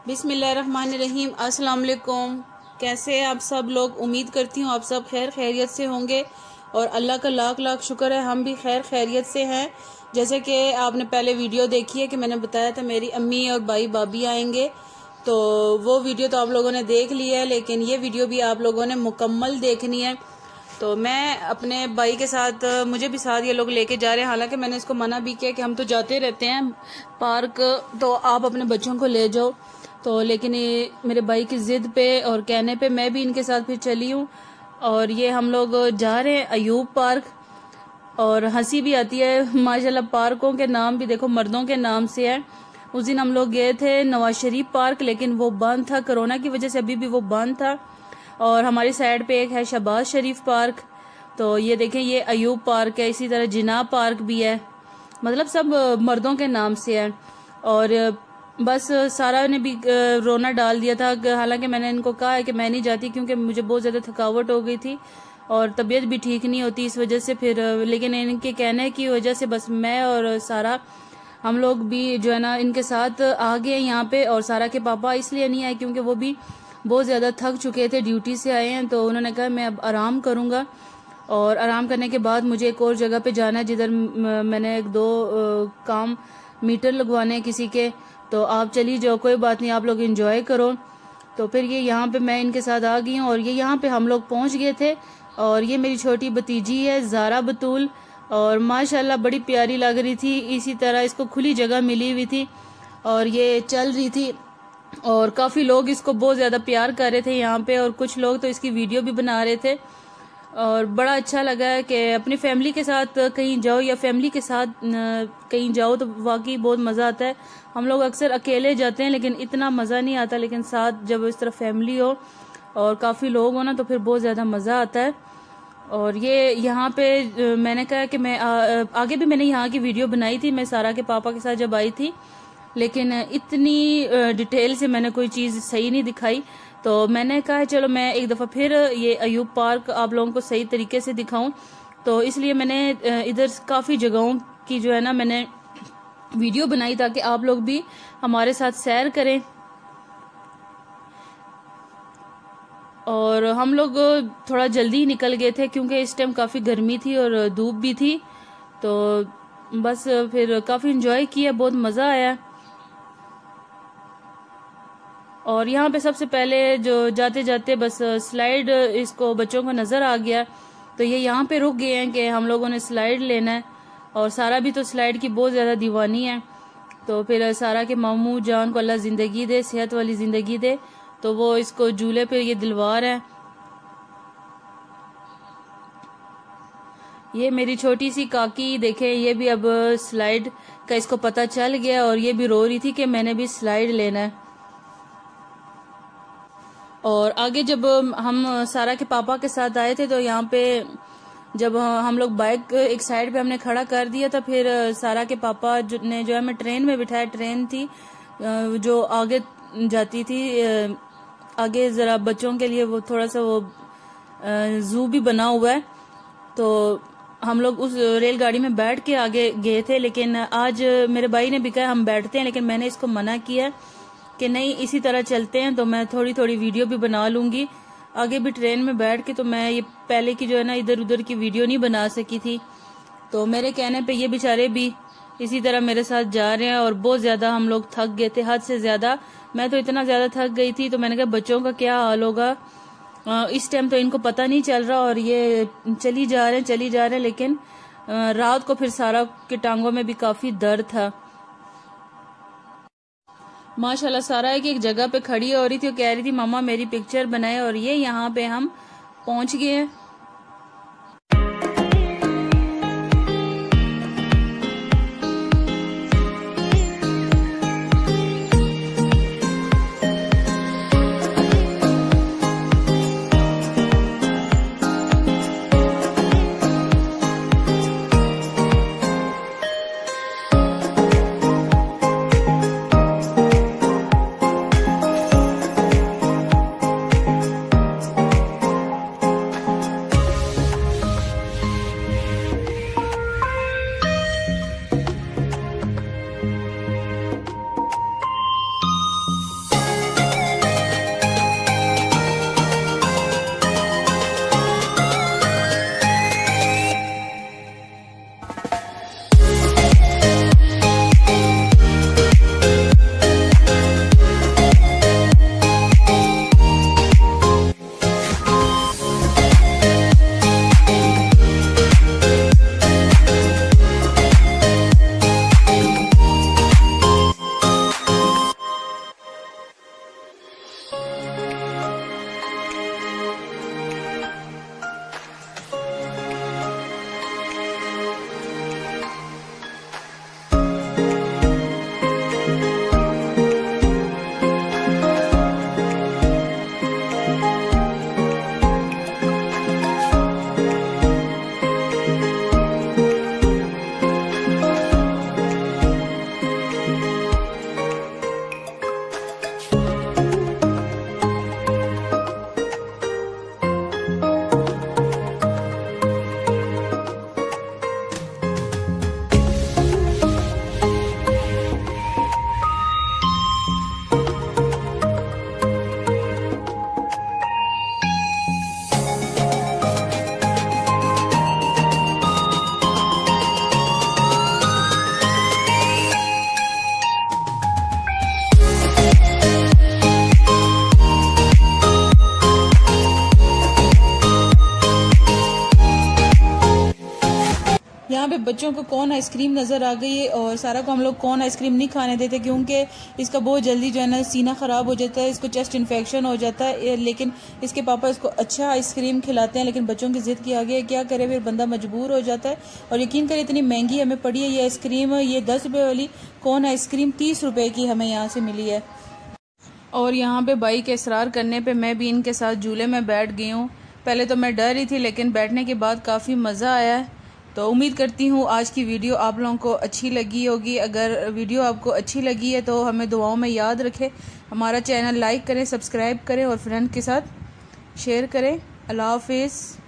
बिस्मिल्लाहिर्रहमानिर्रहीम। अस्सलाम वालेकुम। कैसे हैं आप सब लोग? उम्मीद करती हूँ आप सब खैर खैरियत से होंगे और अल्लाह का लाख लाख शुक्र है हम भी खैर खैरियत से हैं। जैसे कि आपने पहले वीडियो देखी है कि मैंने बताया था मेरी अम्मी और भाई भाभी आएंगे, तो वो वीडियो तो आप लोगों ने देख ली है, लेकिन ये वीडियो भी आप लोगों ने मुकम्मल देखनी है। तो मैं अपने भाई के साथ, मुझे भी साथ ये लोग लेके जा रहे हैं। हालांकि मैंने इसको मना भी किया कि हम तो जाते रहते हैं पार्क, तो आप अपने बच्चों को ले जाओ। तो लेकिन ये मेरे भाई की जिद पे और कहने पे मैं भी इनके साथ फिर चली हूँ और ये हम लोग जा रहे हैं अयूब पार्क। और हंसी भी आती है माशाल्लाह, पार्कों के नाम भी देखो मर्दों के नाम से है। उस दिन हम लोग गए थे नवाज शरीफ पार्क, लेकिन वो बंद था कोरोना की वजह से, अभी भी वो बंद था। और हमारी साइड पे एक है शहबाज शरीफ पार्क। तो ये देखें ये अयूब पार्क है, इसी तरह जिना पार्क भी है, मतलब सब मर्दों के नाम से है। और बस सारा ने भी रोना डाल दिया था। हालांकि मैंने इनको कहा है कि मैं नहीं जाती क्योंकि मुझे बहुत ज़्यादा थकावट हो गई थी और तबीयत भी ठीक नहीं होती इस वजह से फिर, लेकिन इनके कहने की वजह से बस मैं और सारा हम लोग भी जो है ना इनके साथ आ गए यहाँ पे। और सारा के पापा इसलिए नहीं आए क्योंकि वो भी बहुत ज़्यादा थक चुके थे, ड्यूटी से आए हैं। तो उन्होंने कहा मैं अब आराम करूँगा और आराम करने के बाद मुझे एक और जगह पे जाना है जिधर मैंने एक दो काम मीटर लगवाने हैं किसी के। तो आप चली जाओ, कोई बात नहीं, आप लोग एंजॉय करो। तो फिर ये यहाँ पे मैं इनके साथ आ गई हूँ और ये यहाँ पे हम लोग पहुँच गए थे। और ये मेरी छोटी भतीजी है ज़ारा बतूल, और माशाल्लाह बड़ी प्यारी लग रही थी। इसी तरह इसको खुली जगह मिली हुई थी और ये चल रही थी और काफ़ी लोग इसको बहुत ज़्यादा प्यार कर रहे थे यहाँ पे, और कुछ लोग तो इसकी वीडियो भी बना रहे थे। और बड़ा अच्छा लगा है कि अपनी फैमिली के साथ कहीं जाओ या फैमिली के साथ कहीं जाओ तो वाकई बहुत मज़ा आता है। हम लोग अक्सर अकेले जाते हैं लेकिन इतना मज़ा नहीं आता, लेकिन साथ जब इस तरह फैमिली हो और काफ़ी लोग हो ना तो फिर बहुत ज़्यादा मज़ा आता है। और ये यहाँ पे मैंने कहा कि मैं आगे भी मैंने यहाँ की वीडियो बनाई थी, मैं सारा के पापा के साथ जब आई थी, लेकिन इतनी डिटेल से मैंने कोई चीज़ सही नहीं दिखाई। तो मैंने कहा चलो मैं एक दफ़ा फिर ये अयूब पार्क आप लोगों को सही तरीके से दिखाऊं, तो इसलिए मैंने इधर काफ़ी जगहों की जो है ना मैंने वीडियो बनाई ताकि आप लोग भी हमारे साथ सैर करें। और हम लोग थोड़ा जल्दी ही निकल गए थे क्योंकि इस टाइम काफ़ी गर्मी थी और धूप भी थी। तो बस फिर काफ़ी इंजॉय किया, बहुत मज़ा आया। और यहाँ पे सबसे पहले जो जाते जाते बस स्लाइड इसको बच्चों को नज़र आ गया, तो ये यहाँ पे रुक गए हैं कि हम लोगों ने स्लाइड लेना है। और सारा भी तो स्लाइड की बहुत ज़्यादा दीवानी है। तो फिर सारा के मामू जान को अल्लाह ज़िंदगी दे, सेहत वाली ज़िंदगी दे, तो वो इसको झूले पे ये दिलवा रहा है। ये मेरी छोटी सी काकी देखें, ये भी अब स्लाइड का इसको पता चल गया और ये भी रो रही थी कि मैंने भी स्लाइड लेना है। और आगे जब हम सारा के पापा के साथ आए थे तो यहाँ पे जब हम लोग बाइक एक साइड पे हमने खड़ा कर दिया था, फिर सारा के पापा ने जो है हमें ट्रेन में बिठाया। ट्रेन थी जो आगे जाती थी, आगे ज़रा बच्चों के लिए वो थोड़ा सा वो जू भी बना हुआ है, तो हम लोग उस रेलगाड़ी में बैठ के आगे गए थे। लेकिन आज मेरे भाई ने भी कहा हम बैठते हैं, लेकिन मैंने इसको मना किया कि नहीं इसी तरह चलते हैं। तो मैं थोड़ी थोड़ी वीडियो भी बना लूंगी आगे भी ट्रेन में बैठ के। तो मैं ये पहले की जो है ना इधर उधर की वीडियो नहीं बना सकी थी, तो मेरे कहने पे ये बेचारे भी इसी तरह मेरे साथ जा रहे हैं। और बहुत ज़्यादा हम लोग थक गए थे, हद से ज़्यादा। मैं तो इतना ज़्यादा थक गई थी, तो मैंने कहा बच्चों का क्या हाल होगा इस टाइम, तो इनको पता नहीं चल रहा और ये चली जा रहे हैं। लेकिन रात को फिर सारा के टांगों में भी काफ़ी दर्द था। माशाल्लाह सारा एक जगह पे खड़ी हो रही थी और कह रही थी मामा मेरी पिक्चर बनाए, और ये यहाँ पे हम पहुंच गए हैं। बच्चों को कौन आइसक्रीम नज़र आ गई है। और सारा को हम लोग कौन आइसक्रीम नहीं खाने देते क्योंकि इसका बहुत जल्दी जो है ना सीना ख़राब हो जाता है, इसको चेस्ट इन्फेक्शन हो जाता है। लेकिन इसके पापा इसको अच्छा आइसक्रीम खिलाते हैं, लेकिन बच्चों की ज़िद की आगे क्या करे, फिर बंदा मजबूर हो जाता है। और यकीन करें इतनी महंगी हमें पड़ी है ये आइसक्रीम। ये 10 रुपये वाली कौन आइसक्रीम 30 रुपये की हमें यहाँ से मिली है। और यहाँ पे भाई के इसरार करने पे मैं भी इनके साथ झूले में बैठ गई हूँ। पहले तो मैं डर रही थी, लेकिन बैठने के बाद काफ़ी मज़ा आया है। तो उम्मीद करती हूँ आज की वीडियो आप लोगों को अच्छी लगी होगी। अगर वीडियो आपको अच्छी लगी है तो हमें दुआओं में याद रखें, हमारा चैनल लाइक करें, सब्सक्राइब करें और फ्रेंड के साथ शेयर करें। अल्लाह हाफिज़।